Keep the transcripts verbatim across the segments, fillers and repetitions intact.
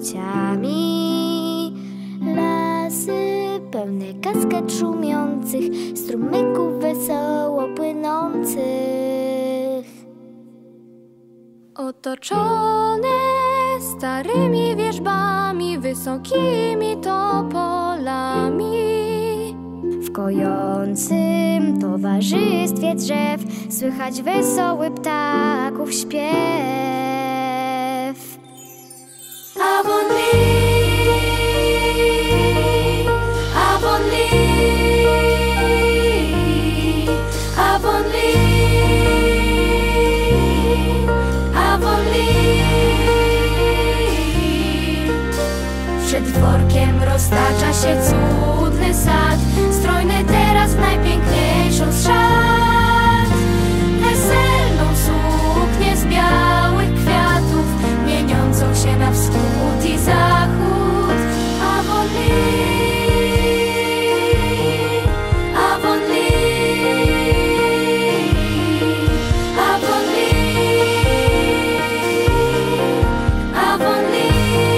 dzieciami. Lasy pełne kaskad szumiących, strumyków wesoło płynących. Otoczone starymi wierzbami, wysokimi topolami. W kojącym towarzystwie drzew słychać wesoły ptaków śpiew. Avonlea, Avonlea, Avonlea, Avonlea. Przed dworkiem roztacza się cudny sad, strojny teraz w najpiękniejszą z szat. Weselną suknię z białych kwiatów, mieniącą się na wschód i zachód. Avonlea, Avonlea, Avonlea, Avonlea.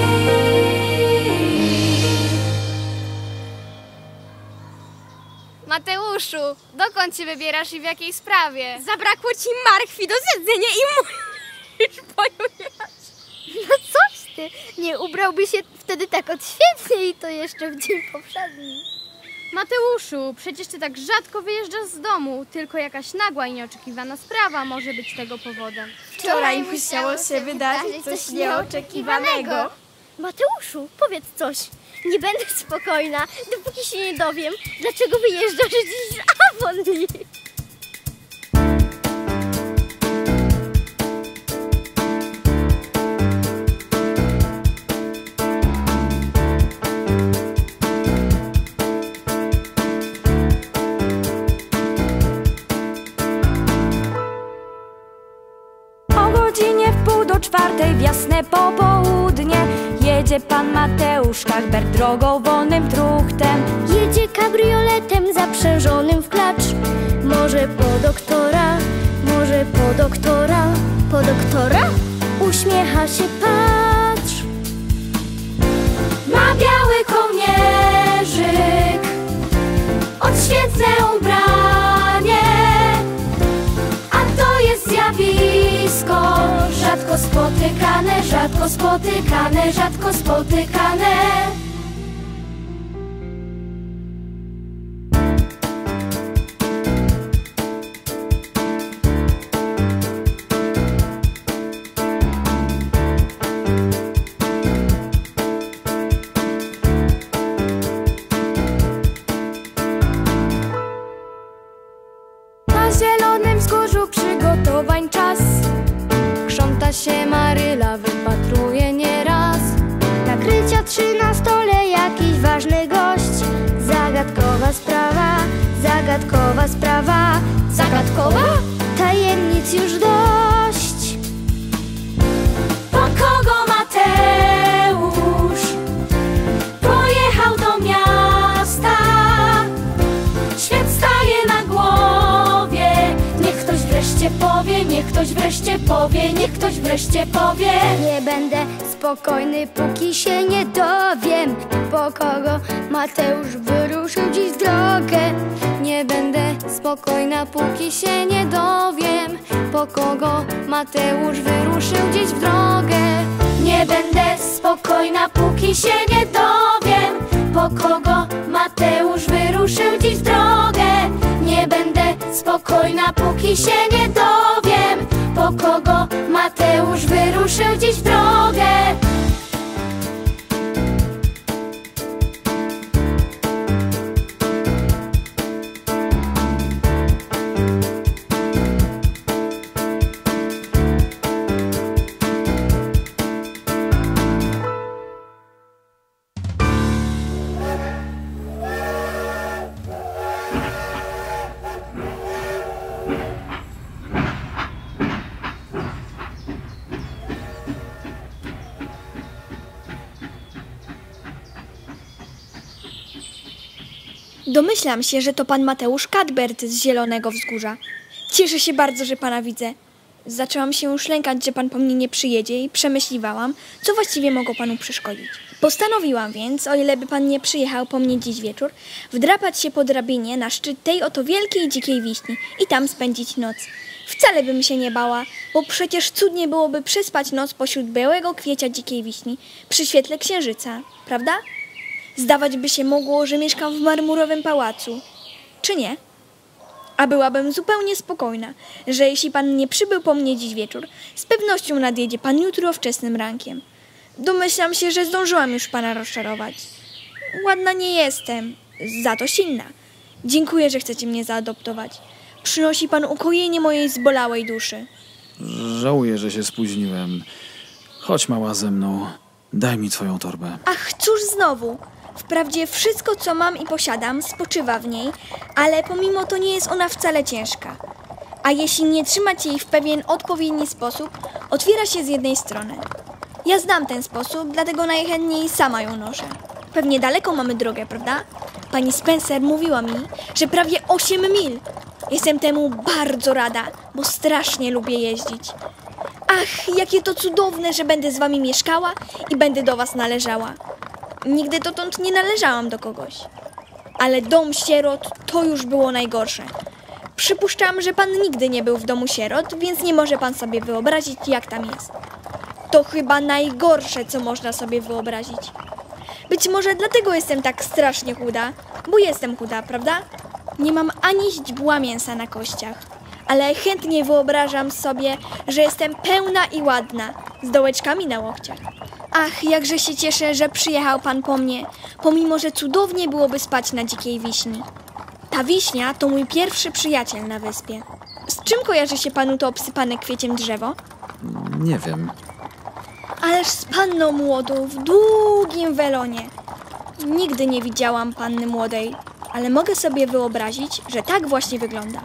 Mateuszu, dokąd się wybierasz i w jakiej sprawie? Zabrakło ci marchwi do zjedzenia i musisz pojechać. No coś ty, nie ubrałby się wtedy tak odświetnie i to jeszcze w dzień powszedni. Mateuszu, przecież ty tak rzadko wyjeżdżasz z domu. Tylko jakaś nagła i nieoczekiwana sprawa może być tego powodem. Wczoraj musiało się wydarzyć coś nieoczekiwanego. Mateuszu, powiedz coś. Nie będę spokojna, dopóki się nie dowiem, dlaczego wyjeżdżasz dziś z Avonlea. O godzinie w pół do czwartej w jasne popołudnie jedzie pan Mateusz Kadbert drogą wolnym truchtem. Jedzie kabrioletem zaprzężonym w klacz. Może po doktora, może po doktora. Po doktora? Uśmiecha się, patrz. Ma biały kołnierzyk, odświetne ubranie, a to jest zjawisko rzadko spotykane, rzadko spotykane, rzadko spotykane. Na zielonym wzgórzu przygotowań czas. Krząta się Maryla, wypatruje nieraz. Nakrycia trzy na stole, jakiś ważny gość. Zagadkowa sprawa, zagadkowa sprawa. Zagadkowa? Tajemnic już dość. Po kogo Mateusz pojechał do miasta? Świat staje na głowie. Niech ktoś wreszcie powie, niech ktoś wreszcie powie, niech ktoś wreszcie powie. Nie będę spokojny, póki się nie dowiem, po kogo Mateusz wyruszył dziś w drogę. Nie będę spokojna, póki się nie dowiem, po kogo Mateusz wyruszył dziś w drogę. Nie będę spokojna, póki się nie dowiem, po kogo Mateusz wyruszył dziś w drogę. Nie będę spokojna, póki się nie dowiem, po kogo Mateusz wyruszył dziś w drogę. Domyślam się, że to pan Mateusz Kadbert z Zielonego Wzgórza. Cieszę się bardzo, że pana widzę. Zaczęłam się już lękać, że pan po mnie nie przyjedzie i przemyśliwałam, co właściwie mogło panu przeszkodzić. Postanowiłam więc, o ile by pan nie przyjechał po mnie dziś wieczór, wdrapać się po drabinie na szczyt tej oto wielkiej dzikiej wiśni i tam spędzić noc. Wcale bym się nie bała, bo przecież cudnie byłoby przespać noc pośród białego kwiecia dzikiej wiśni przy świetle księżyca, prawda? Zdawać by się mogło, że mieszkam w marmurowym pałacu. Czy nie? A byłabym zupełnie spokojna, że jeśli pan nie przybył po mnie dziś wieczór, z pewnością nadjedzie pan jutro wczesnym rankiem. Domyślam się, że zdążyłam już pana rozczarować. Ładna nie jestem, za to silna. Dziękuję, że chcecie mnie zaadoptować. Przynosi pan ukojenie mojej zbolałej duszy. Żałuję, że się spóźniłem. Chodź, mała, ze mną. Daj mi twoją torbę. Ach, cóż znowu? Wprawdzie wszystko, co mam i posiadam, spoczywa w niej, ale pomimo to nie jest ona wcale ciężka. A jeśli nie trzymać jej w pewien odpowiedni sposób, otwiera się z jednej strony. Ja znam ten sposób, dlatego najchętniej sama ją noszę. Pewnie daleko mamy drogę, prawda? Pani Spencer mówiła mi, że prawie osiem mil. Jestem temu bardzo rada, bo strasznie lubię jeździć. Ach, jakie to cudowne, że będę z wami mieszkała i będę do was należała. Nigdy dotąd nie należałam do kogoś. Ale dom sierot to już było najgorsze. Przypuszczam, że pan nigdy nie był w domu sierot, więc nie może pan sobie wyobrazić, jak tam jest. To chyba najgorsze, co można sobie wyobrazić. Być może dlatego jestem tak strasznie chuda, bo jestem chuda, prawda? Nie mam ani źdźbła mięsa na kościach, ale chętnie wyobrażam sobie, że jestem pełna i ładna, z dołeczkami na łokciach. Ach, jakże się cieszę, że przyjechał pan po mnie, pomimo że cudownie byłoby spać na dzikiej wiśni. Ta wiśnia to mój pierwszy przyjaciel na wyspie. Z czym kojarzy się panu to obsypane kwieciem drzewo? Nie wiem. Ależ z panną młodą w długim welonie. Nigdy nie widziałam panny młodej, ale mogę sobie wyobrazić, że tak właśnie wygląda.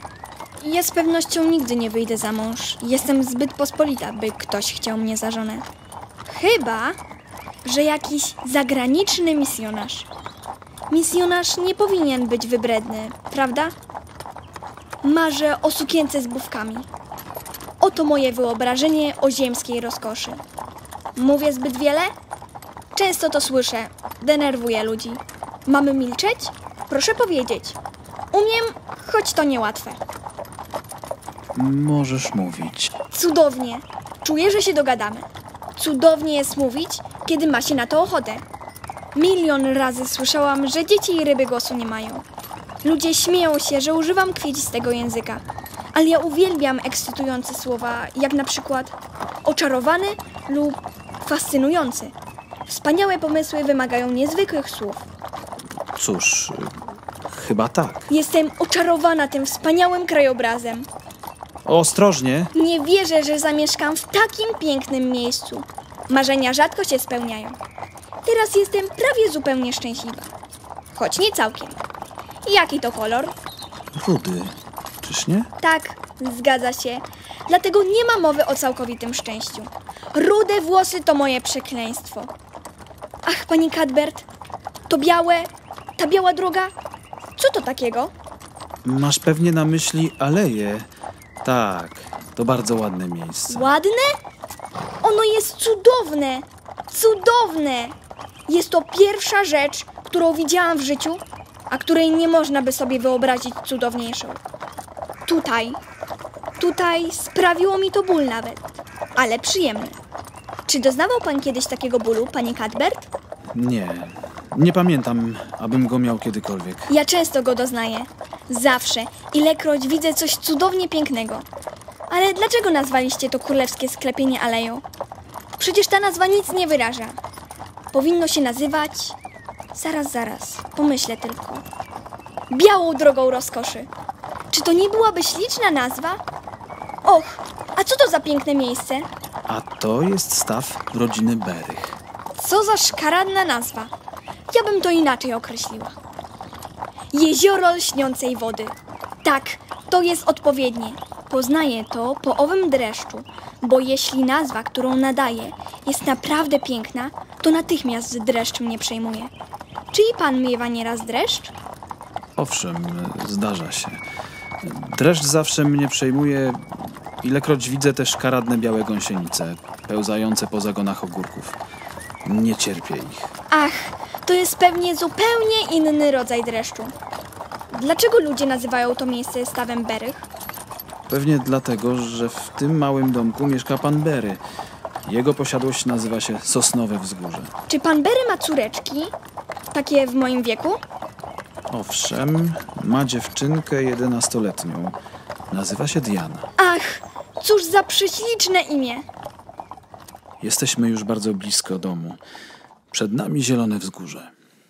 Ja z pewnością nigdy nie wyjdę za mąż. Jestem zbyt pospolita, by ktoś chciał mnie za żonę. Chyba, że jakiś zagraniczny misjonarz. Misjonarz nie powinien być wybredny, prawda? Marzę o sukience z bufkami. Oto moje wyobrażenie o ziemskiej rozkoszy. Mówię zbyt wiele? Często to słyszę. Denerwuję ludzi. Mamy milczeć? Proszę powiedzieć. Umiem, choć to niełatwe. Możesz mówić. Cudownie. Czuję, że się dogadamy. Cudownie jest mówić, kiedy ma się na to ochotę. Milion razy słyszałam, że dzieci i ryby głosu nie mają. Ludzie śmieją się, że używam kwiecistego języka. Ale ja uwielbiam ekscytujące słowa, jak na przykład oczarowany lub fascynujący. Wspaniałe pomysły wymagają niezwykłych słów. Cóż, chyba tak. Jestem oczarowana tym wspaniałym krajobrazem. Ostrożnie. Nie wierzę, że zamieszkam w takim pięknym miejscu. Marzenia rzadko się spełniają. Teraz jestem prawie zupełnie szczęśliwa. Choć nie całkiem. Jaki to kolor? Rudy. Czyż nie? Tak, zgadza się. Dlatego nie ma mowy o całkowitym szczęściu. Rude włosy to moje przekleństwo. Ach, pani Cuthbert, to białe, ta biała droga, co to takiego? Masz pewnie na myśli aleję. Tak, to bardzo ładne miejsce. Ładne? Ono jest cudowne, cudowne. Jest to pierwsza rzecz, którą widziałam w życiu, a której nie można by sobie wyobrazić cudowniejszą. Tutaj, tutaj sprawiło mi to ból nawet, ale przyjemny. Czy doznawał pan kiedyś takiego bólu, panie Cuthbert? Nie, nie pamiętam, abym go miał kiedykolwiek. Ja często go doznaję. Zawsze, ilekroć widzę coś cudownie pięknego. Ale dlaczego nazwaliście to królewskie sklepienie aleją? Przecież ta nazwa nic nie wyraża. Powinno się nazywać... Zaraz, zaraz, pomyślę tylko. Białą drogą rozkoszy. Czy to nie byłaby śliczna nazwa? Och, a co to za piękne miejsce? A to jest staw rodziny Berych. Co za szkaradna nazwa. Ja bym to inaczej określiła. Jezioro lśniącej wody. Tak, to jest odpowiednie. Poznaję to po owym dreszczu, bo jeśli nazwa, którą nadaję, jest naprawdę piękna, to natychmiast dreszcz mnie przejmuje. Czy i pan miewa nieraz dreszcz? Owszem, zdarza się. Dreszcz zawsze mnie przejmuje, Ilekroć widzę te szkaradne białe gąsienice, pełzające po zagonach ogórków. Nie cierpię ich. Ach, to jest pewnie zupełnie inny rodzaj dreszczu. Dlaczego ludzie nazywają to miejsce stawem Berych? Pewnie dlatego, że w tym małym domku mieszka pan Bery. Jego posiadłość nazywa się Sosnowe Wzgórze. Czy pan Bery ma córeczki? Takie w moim wieku? Owszem, ma dziewczynkę jedenastoletnią. Nazywa się Diana. Ach, cóż za prześliczne imię. Jesteśmy już bardzo blisko domu. Przed nami zielone wzgórze.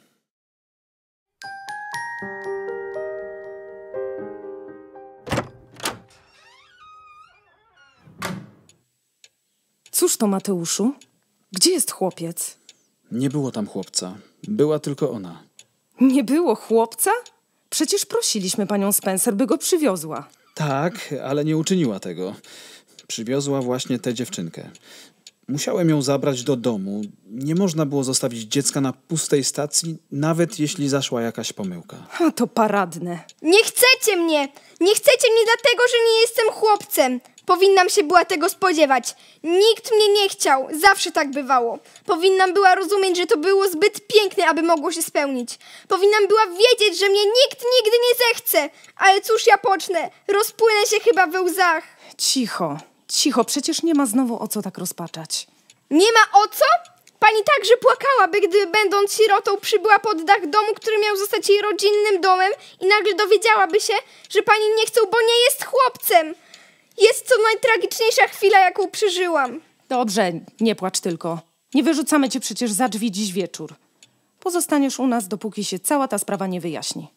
Cóż to, Mateuszu? Gdzie jest chłopiec? Nie było tam chłopca. Była tylko ona. Nie było chłopca? Przecież prosiliśmy panią Spencer, by go przywiozła. Tak, ale nie uczyniła tego. Przywiozła właśnie tę dziewczynkę. Musiałem ją zabrać do domu. Nie można było zostawić dziecka na pustej stacji, nawet jeśli zaszła jakaś pomyłka. A to paradne. Nie chcecie mnie! Nie chcecie mnie dlatego, że nie jestem chłopcem. Powinnam się była tego spodziewać. Nikt mnie nie chciał. Zawsze tak bywało. Powinnam była rozumieć, że to było zbyt piękne, aby mogło się spełnić. Powinnam była wiedzieć, że mnie nikt nigdy nie zechce. Ale cóż ja pocznę? Rozpłynę się chyba we łzach. Cicho, cicho, przecież nie ma znowu o co tak rozpaczać. Nie ma o co? Pani także płakałaby, gdy będąc sierotą przybyła pod dach domu, który miał zostać jej rodzinnym domem i nagle dowiedziałaby się, że pani nie chce, bo nie jest chłopcem. Jest to najtragiczniejsza chwila, jaką przeżyłam. Dobrze, nie płacz tylko. Nie wyrzucamy cię przecież za drzwi dziś wieczór. Pozostaniesz u nas, dopóki się cała ta sprawa nie wyjaśni.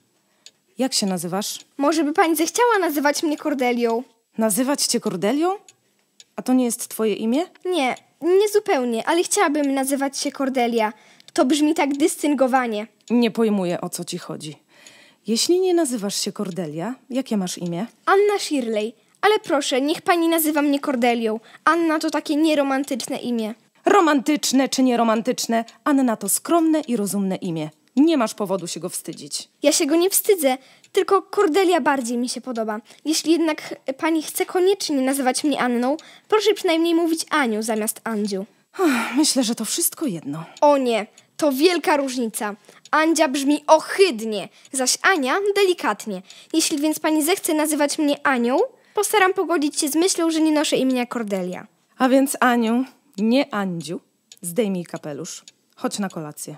Jak się nazywasz? Może by pani zechciała nazywać mnie Kordelią? Nazywać cię Kordelią? A to nie jest twoje imię? Nie, nie zupełnie, ale chciałabym nazywać się Kordelia. To brzmi tak dystyngowanie. Nie pojmuję, o co ci chodzi. Jeśli nie nazywasz się Kordelia, jakie masz imię? Anna Shirley. Ale proszę, niech pani nazywa mnie Kordelią. Anna to takie nieromantyczne imię. Romantyczne czy nieromantyczne, Anna to skromne i rozumne imię. Nie masz powodu się go wstydzić. Ja się go nie wstydzę, tylko Kordelia bardziej mi się podoba. Jeśli jednak pani chce koniecznie nazywać mnie Anną, proszę przynajmniej mówić Aniu zamiast Andziu. Ach, myślę, że to wszystko jedno. O nie, to wielka różnica. Andzia brzmi ohydnie, zaś Ania delikatnie. Jeśli więc pani zechce nazywać mnie Anią, postaram pogodzić się z myślą, że nie noszę imienia Kordelia. A więc Aniu, nie Andziu, zdejmij kapelusz. Chodź na kolację.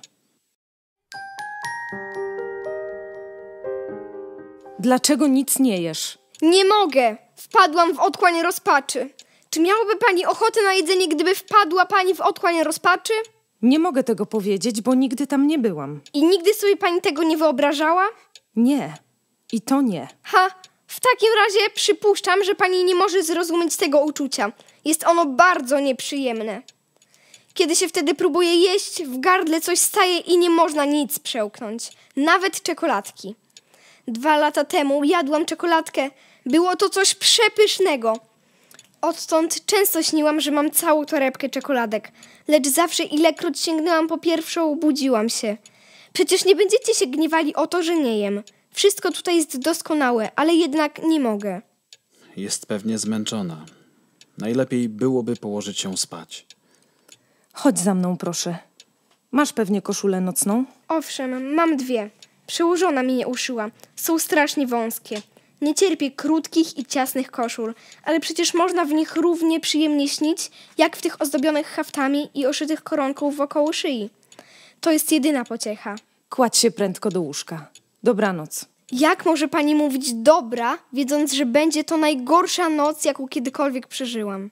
Dlaczego nic nie jesz? Nie mogę! Wpadłam w otchłań rozpaczy. Czy miałaby pani ochotę na jedzenie, gdyby wpadła pani w otchłań rozpaczy? Nie mogę tego powiedzieć, bo nigdy tam nie byłam. I nigdy sobie pani tego nie wyobrażała? Nie. I to nie. Ha! W takim razie przypuszczam, że pani nie może zrozumieć tego uczucia. Jest ono bardzo nieprzyjemne. Kiedy się wtedy próbuje jeść, w gardle coś staje i nie można nic przełknąć. Nawet czekoladki. Dwa lata temu jadłam czekoladkę. Było to coś przepysznego. Odtąd często śniłam, że mam całą torebkę czekoladek. Lecz zawsze ilekroć sięgnęłam po pierwszą, budziłam się. Przecież nie będziecie się gniewali o to, że nie jem. Wszystko tutaj jest doskonałe, ale jednak nie mogę. Jest pewnie zmęczona. Najlepiej byłoby położyć się spać. Chodź za mną, proszę. Masz pewnie koszulę nocną? Owszem, mam dwie. Przełożona mi je uszyła. Są strasznie wąskie. Nie cierpię krótkich i ciasnych koszul, ale przecież można w nich równie przyjemnie śnić, jak w tych ozdobionych haftami i oszytych koronką wokoło szyi. To jest jedyna pociecha. Kładź się prędko do łóżka. Dobranoc. Jak może pani mówić dobra, wiedząc, że będzie to najgorsza noc, jaką kiedykolwiek przeżyłam?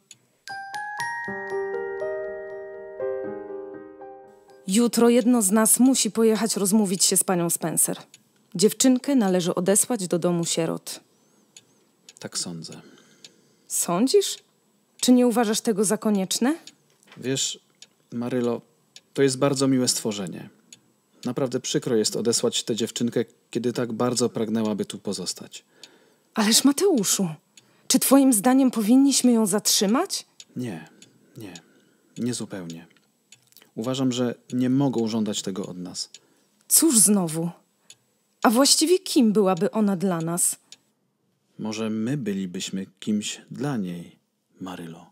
Jutro jedno z nas musi pojechać rozmówić się z panią Spencer. Dziewczynkę należy odesłać do domu sierot. Tak sądzę. Sądzisz? Czy nie uważasz tego za konieczne? Wiesz, Marylo, to jest bardzo miłe stworzenie. Naprawdę przykro jest odesłać tę dziewczynkę, kiedy tak bardzo pragnęłaby tu pozostać. Ależ Mateuszu, czy twoim zdaniem powinniśmy ją zatrzymać? Nie, nie, nie zupełnie. Uważam, że nie mogą żądać tego od nas. Cóż znowu? A właściwie kim byłaby ona dla nas? Może my bylibyśmy kimś dla niej, Marylo.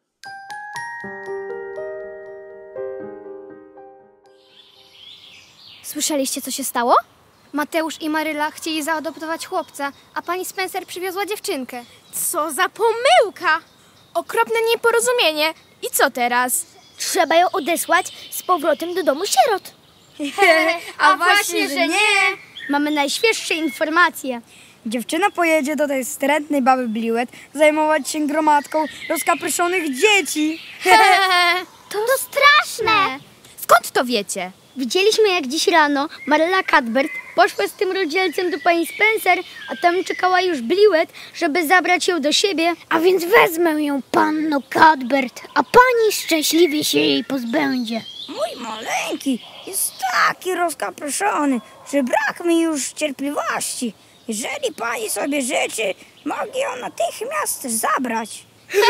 Słyszeliście, co się stało? Mateusz i Maryla chcieli zaadoptować chłopca, a pani Spencer przywiozła dziewczynkę. Co za pomyłka! Okropne nieporozumienie. I co teraz? Trzeba ją odesłać z powrotem do domu sierot. A właśnie, że nie! Mamy najświeższe informacje. Dziewczyna pojedzie do tej wstrętnej baby Bliwet zajmować się gromadką rozkapryszonych dzieci. To, to straszne! Skąd to wiecie? Widzieliśmy, jak dziś rano Maryla Cuthbert poszła z tym rodzielcem do pani Spencer, a tam czekała już Bliwet, żeby zabrać ją do siebie. A więc wezmę ją, panno Cuthbert, a pani szczęśliwie się jej pozbędzie. Mój maleńki jest taki rozkapryszony, że brak mi już cierpliwości. Jeżeli pani sobie życzy, mogę ją natychmiast zabrać.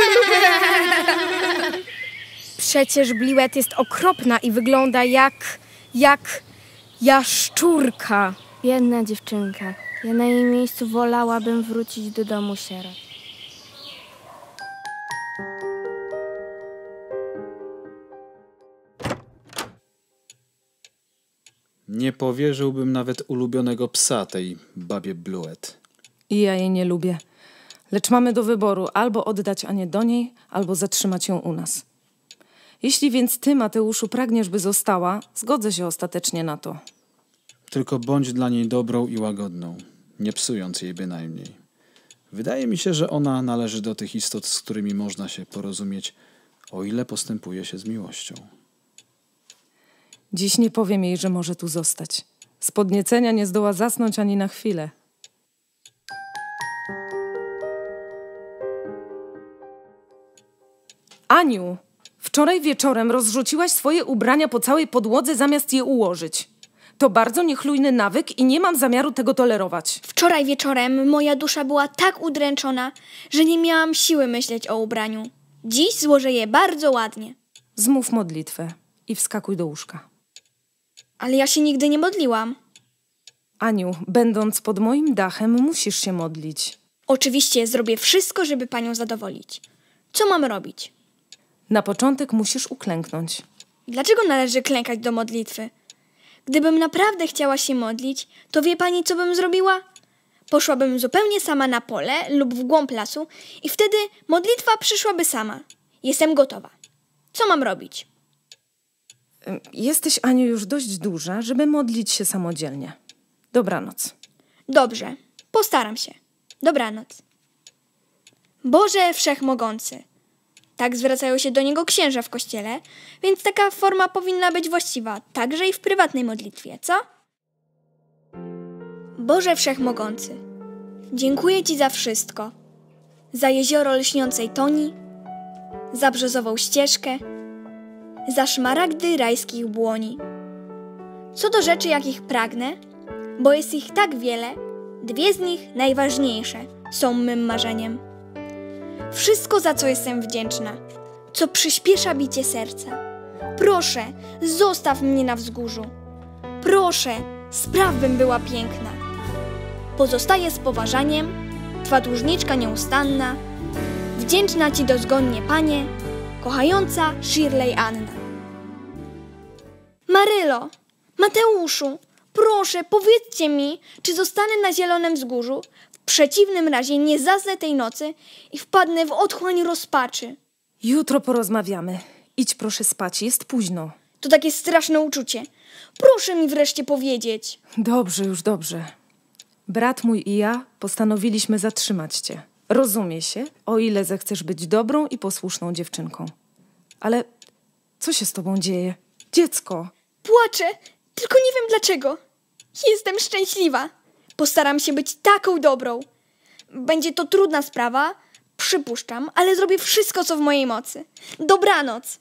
Przecież Bliwet jest okropna i wygląda jak... jak... jaszczurka. Biedna dziewczynka. Ja na jej miejscu wolałabym wrócić do domu sierot. Nie powierzyłbym nawet ulubionego psa tej babie Bluet. I ja jej nie lubię. Lecz mamy do wyboru albo oddać Anię do niej, albo zatrzymać ją u nas. Jeśli więc ty, Mateuszu, pragniesz, by została, zgodzę się ostatecznie na to. Tylko bądź dla niej dobrą i łagodną, nie psując jej bynajmniej. Wydaje mi się, że ona należy do tych istot, z którymi można się porozumieć, o ile postępuje się z miłością. Dziś nie powiem jej, że może tu zostać. Z podniecenia nie zdoła zasnąć ani na chwilę. Aniu, wczoraj wieczorem rozrzuciłaś swoje ubrania po całej podłodze, zamiast je ułożyć. To bardzo niechlujny nawyk i nie mam zamiaru tego tolerować. Wczoraj wieczorem moja dusza była tak udręczona, że nie miałam siły myśleć o ubraniu. Dziś złożę je bardzo ładnie. Zmów modlitwę i wskakuj do łóżka. Ale ja się nigdy nie modliłam. Aniu, będąc pod moim dachem, musisz się modlić. Oczywiście zrobię wszystko, żeby panią zadowolić. Co mam robić? Na początek musisz uklęknąć. Dlaczego należy klękać do modlitwy? Gdybym naprawdę chciała się modlić, to wie pani, co bym zrobiła? Poszłabym zupełnie sama na pole lub w głąb lasu i wtedy modlitwa przyszłaby sama. Jestem gotowa. Co mam robić? Jesteś, Aniu, już dość duża, żeby modlić się samodzielnie. Dobranoc. Dobrze, postaram się. Dobranoc. Boże Wszechmogący. Tak zwracają się do niego księża w kościele, więc taka forma powinna być właściwa, także i w prywatnej modlitwie, co? Boże Wszechmogący, dziękuję Ci za wszystko. Za jezioro lśniącej toni, za brzozową ścieżkę, za szmaragdy rajskich błoni. Co do rzeczy, jakich pragnę, bo jest ich tak wiele, dwie z nich, najważniejsze, są mym marzeniem. Wszystko, za co jestem wdzięczna, co przyspiesza bicie serca. Proszę, zostaw mnie na wzgórzu. Proszę, spraw, bym była piękna. Pozostaję z poważaniem, Twa dłużniczka nieustanna, wdzięczna Ci dozgonnie, Panie, kochająca Shirley Anna. Marylo, Mateuszu, proszę, powiedzcie mi, czy zostanę na Zielonym Wzgórzu. W przeciwnym razie nie zasnę tej nocy i wpadnę w otchłań rozpaczy. Jutro porozmawiamy. Idź proszę spać, jest późno. To takie straszne uczucie. Proszę mi wreszcie powiedzieć. Dobrze, już dobrze. Brat mój i ja postanowiliśmy zatrzymać cię. Rozumie się, o ile zechcesz być dobrą i posłuszną dziewczynką. Ale co się z tobą dzieje? Dziecko! Płaczę, tylko nie wiem dlaczego. Jestem szczęśliwa. Postaram się być taką dobrą. Będzie to trudna sprawa, przypuszczam, ale zrobię wszystko, co w mojej mocy. Dobranoc!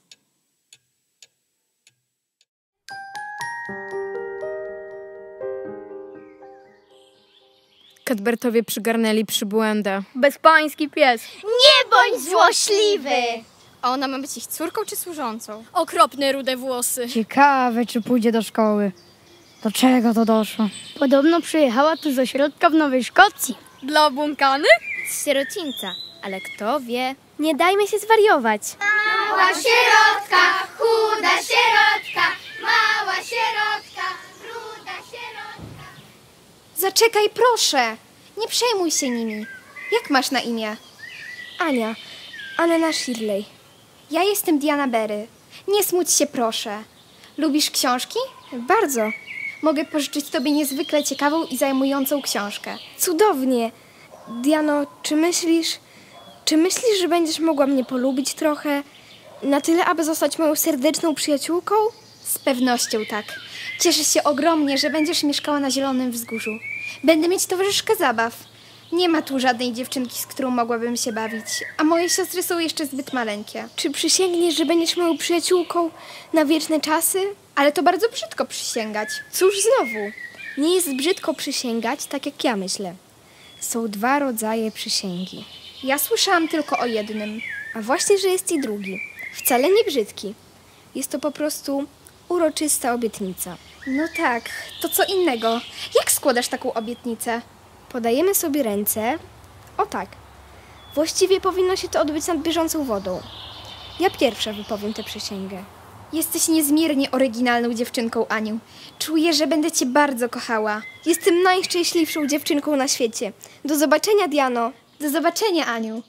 Cuthbertowie przygarnęli przybłędę. Bezpański pies. Nie bądź złośliwy! A ona ma być ich córką czy służącą? Okropne rude włosy. Ciekawe, czy pójdzie do szkoły. Do czego to doszło? Podobno przyjechała tu z ośrodka w Nowej Szkocji. Dla obłąkanych? z sierocińca, ale kto wie, nie dajmy się zwariować. Mała sierotka, chuda sierotka, mała sierotka, ruda sierotka. Zaczekaj, proszę. Nie przejmuj się nimi. Jak masz na imię? Ania. Anna Shirley. Ja jestem Diana Berry. Nie smuć się, proszę. Lubisz książki? Bardzo. Mogę pożyczyć tobie niezwykle ciekawą i zajmującą książkę. Cudownie. Diano, czy myślisz... Czy myślisz, że będziesz mogła mnie polubić trochę? Na tyle, aby zostać moją serdeczną przyjaciółką? Z pewnością tak. Cieszę się ogromnie, że będziesz mieszkała na Zielonym Wzgórzu. Będę mieć towarzyszkę zabaw. Nie ma tu żadnej dziewczynki, z którą mogłabym się bawić, a moje siostry są jeszcze zbyt maleńkie. Czy przysięgniesz, że będziesz moją przyjaciółką na wieczne czasy? Ale to bardzo brzydko przysięgać. Cóż znowu? Nie jest brzydko przysięgać, tak jak ja myślę. Są dwa rodzaje przysięgi. Ja słyszałam tylko o jednym, a właśnie, że jest i drugi. Wcale nie brzydki. Jest to po prostu uroczysta obietnica. No tak, to co innego. Jak składasz taką obietnicę? Podajemy sobie ręce. O tak. Właściwie powinno się to odbyć nad bieżącą wodą. Ja pierwsza wypowiem tę przysięgę. Jesteś niezmiernie oryginalną dziewczynką, Aniu. Czuję, że będę cię bardzo kochała. Jestem najszczęśliwszą dziewczynką na świecie. Do zobaczenia, Diano. Do zobaczenia, Aniu.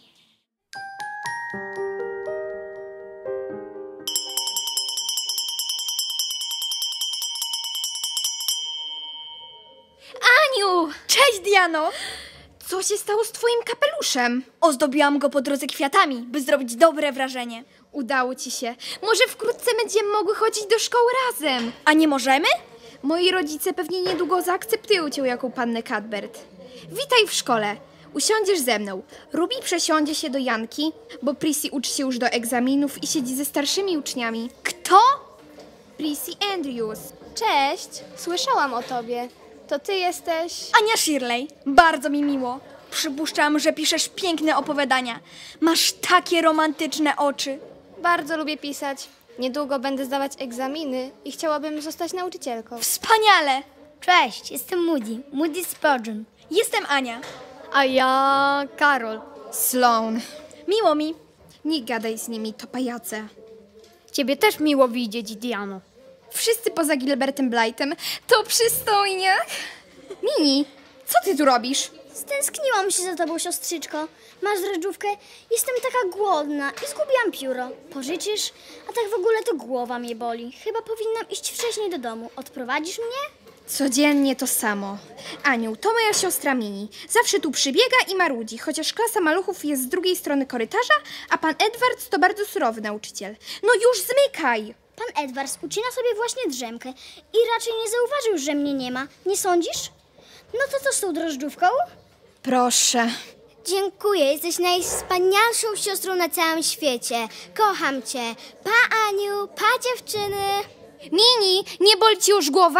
Aniu! Cześć, Diano! Co się stało z twoim kapeluszem? Ozdobiłam go po drodze kwiatami, by zrobić dobre wrażenie. Udało ci się. Może wkrótce będziemy mogły chodzić do szkoły razem. A nie możemy? Moi rodzice pewnie niedługo zaakceptują cię jako pannę Cuthbert. Witaj w szkole. Usiądziesz ze mną. Ruby przesiądzie się do Janki, bo Prissy uczy się już do egzaminów i siedzi ze starszymi uczniami. Kto? Prissy Andrews. Cześć, słyszałam o tobie. To ty jesteś... Ania Shirley. Bardzo mi miło. Przypuszczam, że piszesz piękne opowiadania. Masz takie romantyczne oczy. Bardzo lubię pisać. Niedługo będę zdawać egzaminy i chciałabym zostać nauczycielką. Wspaniale! Cześć, jestem Moody. Moody Spurgeon. Jestem Ania. A ja Karol. Sloan. Miło mi. Nie gadaj z nimi, to pajace. Ciebie też miło widzieć, Diano. Wszyscy poza Gilbertem Blightem. To przystojniak. Mini, co ty tu robisz? Stęskniłam się za tobą, siostrzyczko. Masz drożdżówkę? Jestem taka głodna i zgubiłam pióro. Pożyczysz? A tak w ogóle to głowa mnie boli. Chyba powinnam iść wcześniej do domu. Odprowadzisz mnie? Codziennie to samo. Aniu, to moja siostra Mini. Zawsze tu przybiega i marudzi, chociaż klasa maluchów jest z drugiej strony korytarza, a pan Edward to bardzo surowy nauczyciel. No już zmykaj! Pan Edwards ucina sobie właśnie drzemkę i raczej nie zauważył, że mnie nie ma. Nie sądzisz? No to co z tą drożdżówką? Proszę. Dziękuję, jesteś najwspanialszą siostrą na całym świecie. Kocham cię. Pa, Aniu, pa, dziewczyny. Mini, nie boli ci już głowa?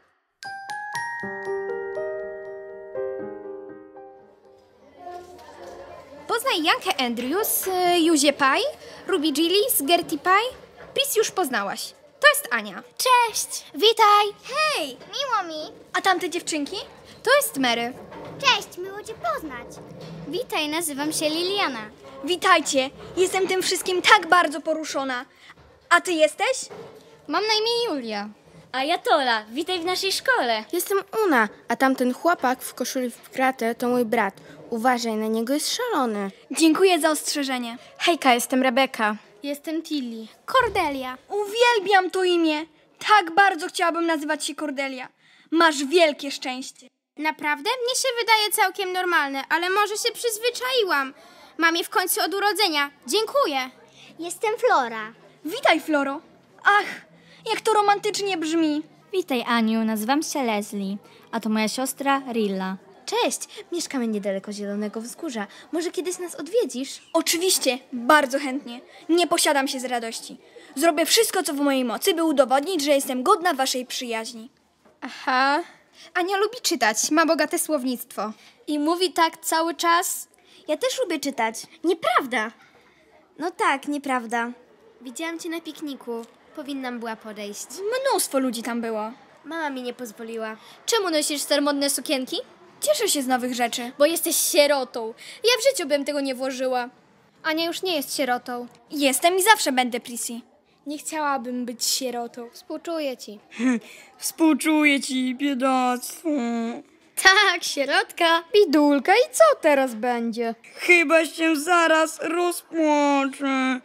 Poznaj Jankę Andrews, Juzie Pye, Ruby Gillis, Gertie Pye. Pris już poznałaś. To jest Ania. Cześć, witaj. Hej! Miło mi. A tamte dziewczynki? To jest Mary. Cześć, miło cię poznać. Witaj, nazywam się Liliana. Witajcie. Jestem tym wszystkim tak bardzo poruszona. A ty jesteś? Mam na imię Julia. A ja Tola, witaj w naszej szkole. Jestem Una, a tamten chłopak w koszuli w kratę to mój brat. Uważaj, na niego jest szalony. Dziękuję za ostrzeżenie. Hejka, jestem Rebeka. Jestem Tilly. Cordelia. Uwielbiam to imię. Tak bardzo chciałabym nazywać się Cordelia. Masz wielkie szczęście. Naprawdę? Mnie się wydaje całkiem normalne, ale może się przyzwyczaiłam. Mam je w końcu od urodzenia. Dziękuję. Jestem Flora. Witaj, Floro. Ach, jak to romantycznie brzmi. Witaj, Aniu, nazywam się Leslie, a to moja siostra Rilla. Cześć, mieszkamy niedaleko Zielonego Wzgórza. Może kiedyś nas odwiedzisz? Oczywiście, bardzo chętnie. Nie posiadam się z radości. Zrobię wszystko, co w mojej mocy, by udowodnić, że jestem godna waszej przyjaźni. Aha. Ania lubi czytać, ma bogate słownictwo. I mówi tak cały czas. Ja też lubię czytać. Nieprawda. No tak, nieprawda. Widziałam cię na pikniku. Powinnam była podejść. Mnóstwo ludzi tam było. Mama mi nie pozwoliła. Czemu nosisz staromodne sukienki? Cieszę się z nowych rzeczy. Bo jesteś sierotą. Ja w życiu bym tego nie włożyła. Ania już nie jest sierotą. Jestem i zawsze będę, Prissy. Nie chciałabym być sierotą. Współczuję ci. Współczuję ci, biedactwo. Tak, sierotka. Bidulka, i co teraz będzie? Chyba się zaraz rozpłaczę.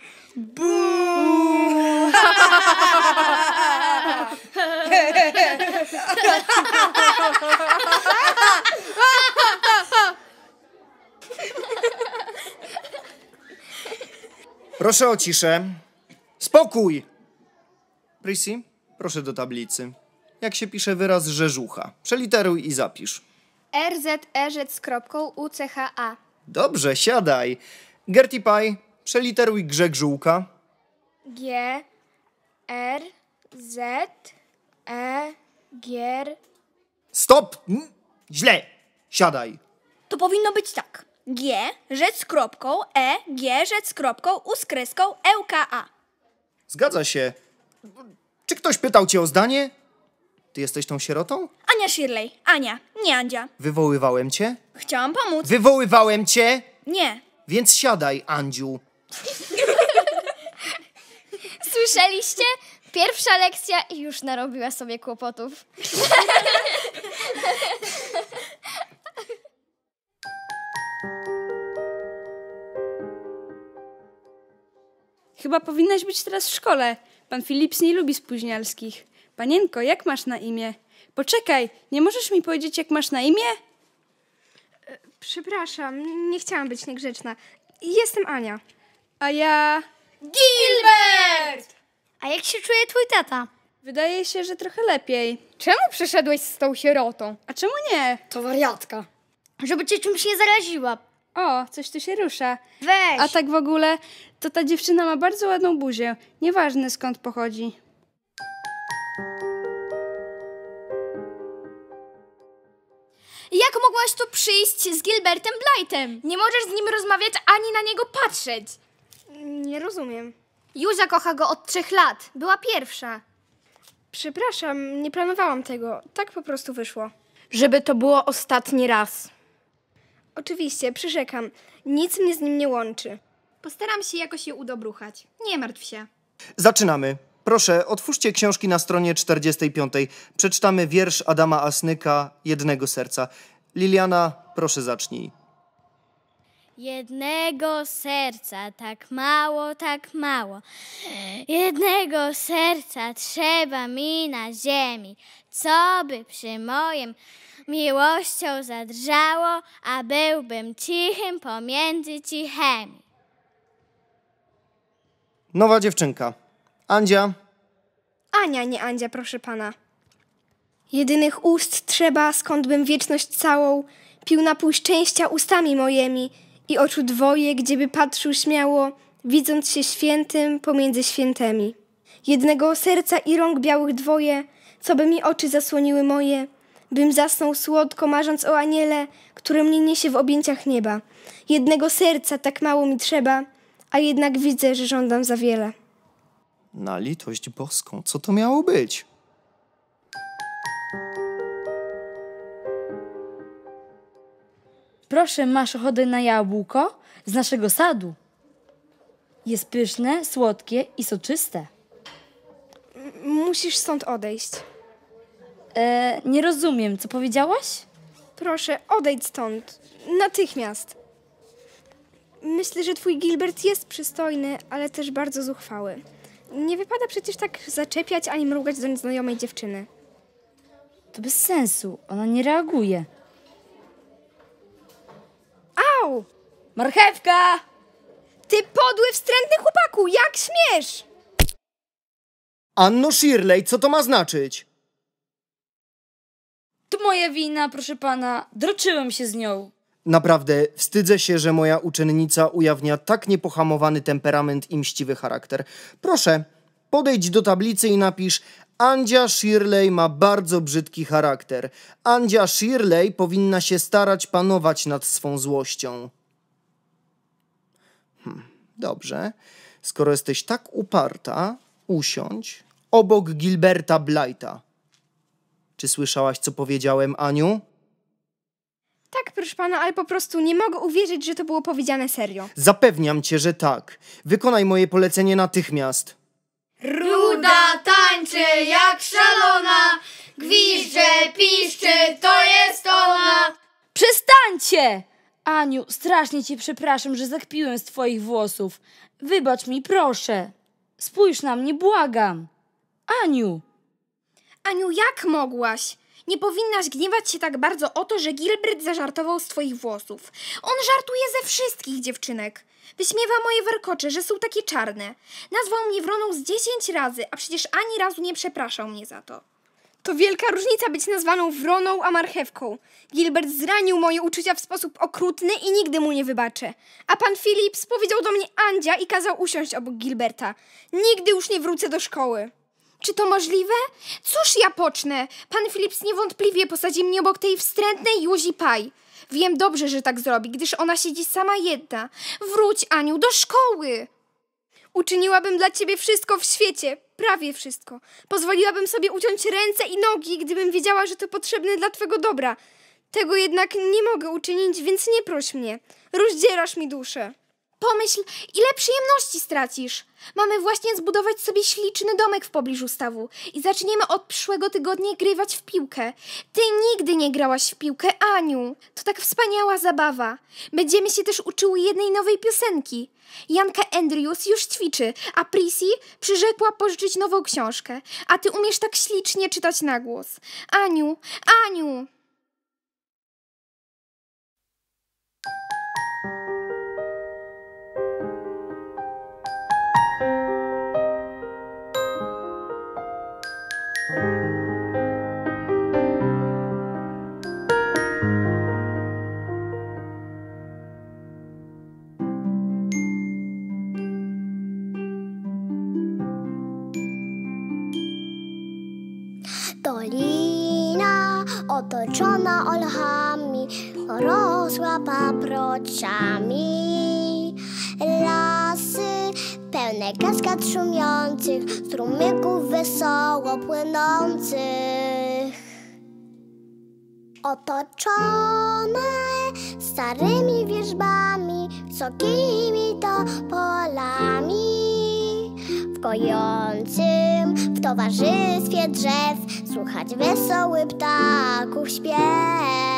Proszę o ciszę. Spokój! Prissy, proszę do tablicy. Jak się pisze wyraz rzeżucha? Przeliteruj i zapisz. R Z E Z z kropką U C H A. Dobrze, siadaj. Gertie Pie, przeliteruj grzeg żółka. G R Z E Gier. Stop! Mm, Źle! Siadaj. To powinno być tak. G, rzecz z kropką, E, G, rzecz z kropką, U z kreską, E, U, K, A. Zgadza się. Czy ktoś pytał cię o zdanie? Ty jesteś tą sierotą? Ania Shirley. Ania, nie Andzia. Wywoływałem cię? Chciałam pomóc. Wywoływałem cię? Nie. Więc siadaj, Andziu. Słyszeliście? Pierwsza lekcja i już narobiła sobie kłopotów. Chyba powinnaś być teraz w szkole. Pan Philips nie lubi spóźnialskich. Panienko, jak masz na imię? Poczekaj, nie możesz mi powiedzieć, jak masz na imię? Przepraszam, nie chciałam być niegrzeczna. Jestem Ania. A ja... Gilbert! A jak się czuje twój tata? Wydaje się, że trochę lepiej. Czemu przyszedłeś z tą sierotą? A czemu nie? To wariatka. Żeby cię czymś nie zaraziła. O, coś tu się rusza. Weź. A tak w ogóle, to ta dziewczyna ma bardzo ładną buzię. Nieważne skąd pochodzi. Jak mogłaś tu przyjść z Gilbertem Blightem? Nie możesz z nim rozmawiać ani na niego patrzeć. Nie rozumiem. Józia kocha go od trzech lat. Była pierwsza. Przepraszam, nie planowałam tego. Tak po prostu wyszło. Żeby to było ostatni raz. Oczywiście, przyrzekam. Nic mnie z nim nie łączy. Postaram się jakoś je udobruchać. Nie martw się. Zaczynamy. Proszę, otwórzcie książki na stronie czterdziestej piątej. Przeczytamy wiersz Adama Asnyka, Jednego serca. Liliana, proszę zacznij. Jednego serca, tak mało, tak mało. Jednego serca trzeba mi na ziemi, co by przy moim miłością zadrżało, a byłbym cichym pomiędzy cichemi. Nowa dziewczynka. Andzia. Ania, nie Andzia, proszę pana. Jedynych ust trzeba, skądbym wieczność całą pił napój szczęścia ustami mojemi i oczu dwoje, gdzieby patrzył śmiało, widząc się świętym pomiędzy świętemi. Jednego serca i rąk białych dwoje, co by mi oczy zasłoniły moje, bym zasnął słodko, marząc o aniele, który mnie niesie w objęciach nieba. Jednego serca tak mało mi trzeba, a jednak widzę, że żądam za wiele. Na litość boską, co to miało być? Proszę, masz ochotę na jabłko z naszego sadu? Jest pyszne, słodkie i soczyste. M- musisz stąd odejść. E, nie rozumiem, co powiedziałaś? Proszę, odejdź stąd. Natychmiast. Myślę, że twój Gilbert jest przystojny, ale też bardzo zuchwały. Nie wypada przecież tak zaczepiać ani mrugać do nieznajomej dziewczyny. To bez sensu, ona nie reaguje. Au! Marchewka! Ty podły, wstrętny chłopaku, jak śmiesz? Anno Shirley, co to ma znaczyć? To moja wina, proszę pana. Droczyłem się z nią. Naprawdę, wstydzę się, że moja uczennica ujawnia tak niepohamowany temperament i mściwy charakter. Proszę, podejdź do tablicy i napisz: Andzia Shirley ma bardzo brzydki charakter. Andzia Shirley powinna się starać panować nad swą złością. Hm, dobrze. Skoro jesteś tak uparta, usiądź obok Gilberta Blighta. Czy słyszałaś, co powiedziałem, Aniu? Tak, proszę pana, ale po prostu nie mogę uwierzyć, że to było powiedziane serio. Zapewniam cię, że tak. Wykonaj moje polecenie natychmiast. Ruda tańczy jak szalona, gwizdże, piszczy, to jest ona. Przestańcie! Aniu, strasznie cię przepraszam, że zakpiłem z twoich włosów. Wybacz mi, proszę. Spójrz na mnie, błagam. Aniu! Aniu, jak mogłaś? Nie powinnaś gniewać się tak bardzo o to, że Gilbert zażartował z twoich włosów. On żartuje ze wszystkich dziewczynek. Wyśmiewa moje warkocze, że są takie czarne. Nazwał mnie wroną z dziesięć razy, a przecież ani razu nie przepraszał mnie za to. To wielka różnica być nazwaną wroną, a marchewką. Gilbert zranił moje uczucia w sposób okrutny i nigdy mu nie wybaczę. A pan Phillips powiedział do mnie Andzia i kazał usiąść obok Gilberta. Nigdy już nie wrócę do szkoły. Czy to możliwe? Cóż ja pocznę? Pan Phillips niewątpliwie posadzi mnie obok tej wstrętnej Józi Paj. Wiem dobrze, że tak zrobi, gdyż ona siedzi sama jedna. Wróć, Aniu, do szkoły! Uczyniłabym dla ciebie wszystko w świecie, prawie wszystko. Pozwoliłabym sobie uciąć ręce i nogi, gdybym wiedziała, że to potrzebne dla twego dobra. Tego jednak nie mogę uczynić, więc nie proś mnie. Rozdzierasz mi duszę. Pomyśl, ile przyjemności stracisz. Mamy właśnie zbudować sobie śliczny domek w pobliżu stawu i zaczniemy od przyszłego tygodnia grywać w piłkę. Ty nigdy nie grałaś w piłkę, Aniu. To tak wspaniała zabawa. Będziemy się też uczyły jednej nowej piosenki. Janka Andrews już ćwiczy, a Prissy przyrzekła pożyczyć nową książkę. A ty umiesz tak ślicznie czytać na głos. Aniu, Aniu! Dolina otoczona olchami, rosła paprociami. Lasy pełne kaskad szumiących, strumyków wesoło płynących. Otoczone starymi wierzbami, wysokimi topolami. W kojącym w towarzystwie drzew słuchać wesoły ptaków śpiew.